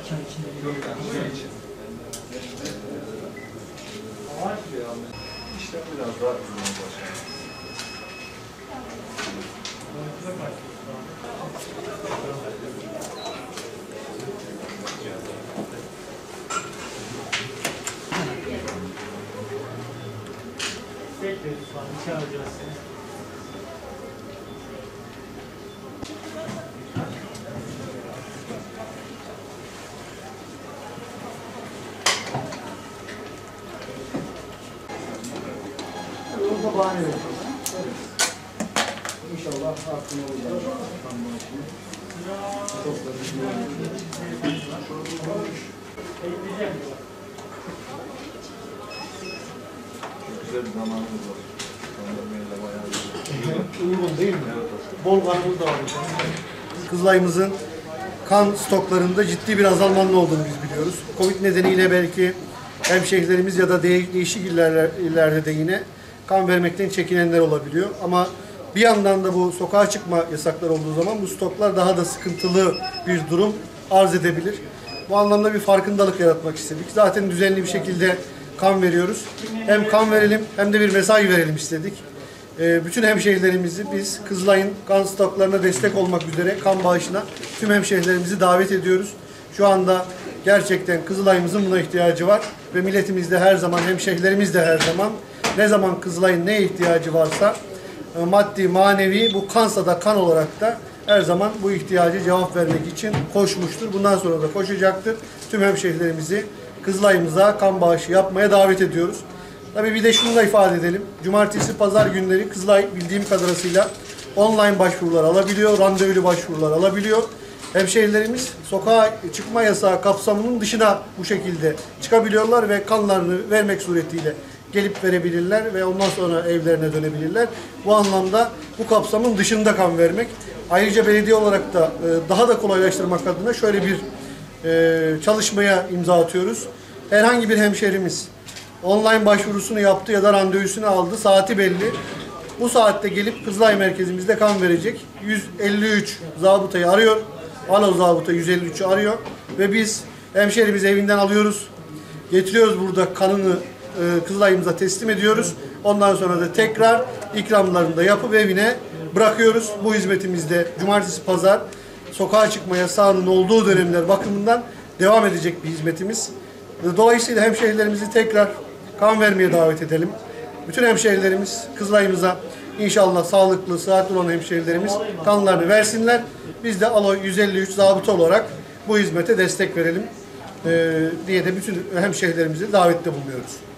İşte biraz daha uzun başlayalım. Bekliyoruz şu an. İçeri alacağız seni. Orada bahane veriyoruz. İnşallah hakkını olacak. Bekleyeceğim. Güzel bir zamanımız var. Kandırmaya da bayağı Uygun değil mi? Evet. Bol kanımız da var. Kızılay'ımızın kan stoklarında ciddi bir azalmanın olduğunu biz biliyoruz. Covid nedeniyle belki hemşehrilerimiz ya da değişik illerde de yine kan vermekten çekinenler olabiliyor. Ama bir yandan da bu sokağa çıkma yasakları olduğu zaman bu stoklar daha da sıkıntılı bir durum arz edebilir. Bu anlamda bir farkındalık yaratmak istedik. Zaten düzenli bir şekilde kan veriyoruz. Hem kan verelim hem de bir mesaj verelim istedik. Bütün hemşehrilerimizi biz Kızılay'ın kan stoklarına destek olmak üzere kan bağışına tüm hemşehrilerimizi davet ediyoruz. Şu anda gerçekten Kızılay'ımızın buna ihtiyacı var ve milletimiz de her zaman, hemşehrilerimiz de her zaman ne zaman Kızılay'ın neye ihtiyacı varsa maddi, manevi, bu kansa da kan olarak da her zaman bu ihtiyacı cevap vermek için koşmuştur. Bundan sonra da koşacaktır. Tüm hemşehrilerimizi Kızılay'ımıza kan bağışı yapmaya davet ediyoruz. Tabii bir de şunu da ifade edelim. Cumartesi, pazar günleri Kızılay bildiğim kadarıyla online başvurular alabiliyor, randevulu başvurular alabiliyor. Hemşehrilerimiz sokağa çıkma yasağı kapsamının dışına bu şekilde çıkabiliyorlar ve kanlarını vermek suretiyle gelip verebilirler ve ondan sonra evlerine dönebilirler. Bu anlamda bu kapsamın dışında kan vermek. Ayrıca belediye olarak da daha da kolaylaştırmak adına şöyle bir çalışmaya imza atıyoruz. Herhangi bir hemşehrimiz online başvurusunu yaptı ya da randevusunu aldı, saati belli. Bu saatte gelip Kızılay merkezimizde kan verecek. 153 zabıtayı arıyor. Alo zabıta 153'ü arıyor ve biz hemşehrimizi evinden alıyoruz. Getiriyoruz, burada kanını Kızılay'ımıza teslim ediyoruz. Ondan sonra da tekrar ikramlarını da yapıp evine bırakıyoruz. Bu hizmetimizde cumartesi, pazar sokağa çıkma yasağının olduğu dönemler bakımından devam edecek bir hizmetimiz. Dolayısıyla hemşehrilerimizi tekrar kan vermeye davet edelim. Bütün hemşehrilerimiz Kızılay'ımıza inşallah sağlıklı, sıhhatli olan hemşehrilerimiz kanlarını versinler. Biz de Alo 153 zabıta olarak bu hizmete destek verelim diye de bütün hemşehrilerimizi davette bulunuyoruz.